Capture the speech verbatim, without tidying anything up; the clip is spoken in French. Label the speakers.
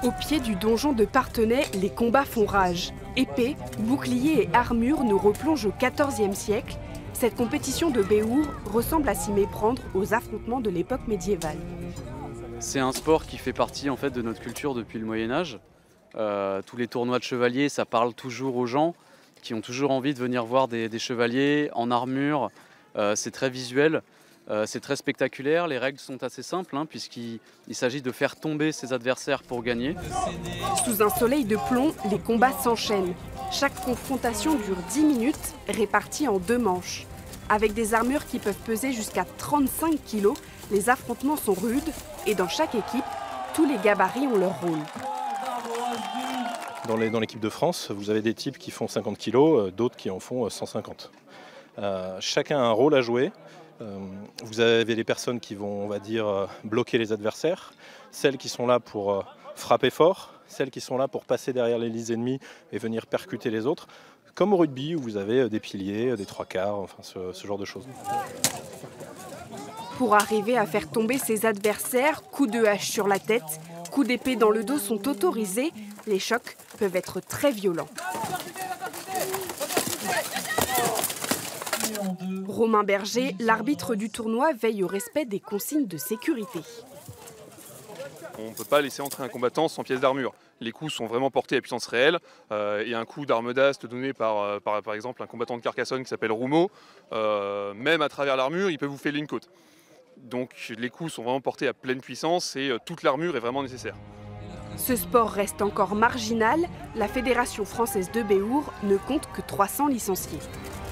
Speaker 1: Au pied du donjon de Parthenay, les combats font rage. Épées, boucliers et armures nous replongent au quatorzième siècle. Cette compétition de Béour ressemble à s'y méprendre aux affrontements de l'époque médiévale.
Speaker 2: C'est un sport qui fait partie en fait, de notre culture depuis le Moyen-Âge. Euh, tous les tournois de chevaliers, ça parle toujours aux gens qui ont toujours envie de venir voir des, des chevaliers en armure. Euh, c'est très visuel. Euh, c'est très spectaculaire, les règles sont assez simples hein, puisqu'il il s'agit de faire tomber ses adversaires pour gagner.
Speaker 1: Sous un soleil de plomb, les combats s'enchaînent. Chaque confrontation dure dix minutes, répartie en deux manches. Avec des armures qui peuvent peser jusqu'à trente-cinq kilos, les affrontements sont rudes et dans chaque équipe, tous les gabarits ont leur rôle.
Speaker 3: Dans l'équipe de France, vous avez des types qui font cinquante kilos, d'autres qui en font cent cinquante. Euh, chacun a un rôle à jouer. Vous avez les personnes qui vont, on va dire, bloquer les adversaires, celles qui sont là pour frapper fort, celles qui sont là pour passer derrière les lignes ennemies et venir percuter les autres, comme au rugby où vous avez des piliers, des trois quarts, enfin ce, ce genre de choses.
Speaker 1: Pour arriver à faire tomber ses adversaires, coups de hache sur la tête, coups d'épée dans le dos sont autorisés, les chocs peuvent être très violents. Romain Berger, l'arbitre du tournoi, veille au respect des consignes de sécurité.
Speaker 4: On ne peut pas laisser entrer un combattant sans pièce d'armure. Les coups sont vraiment portés à puissance réelle. Euh, et un coup d'arme d'ast donné par, par, par exemple un combattant de Carcassonne qui s'appelle Roumeau, euh, même à travers l'armure, il peut vous fêler une côte. Donc les coups sont vraiment portés à pleine puissance et euh, toute l'armure est vraiment nécessaire.
Speaker 1: Ce sport reste encore marginal. La Fédération française de Béour ne compte que trois cents licenciés.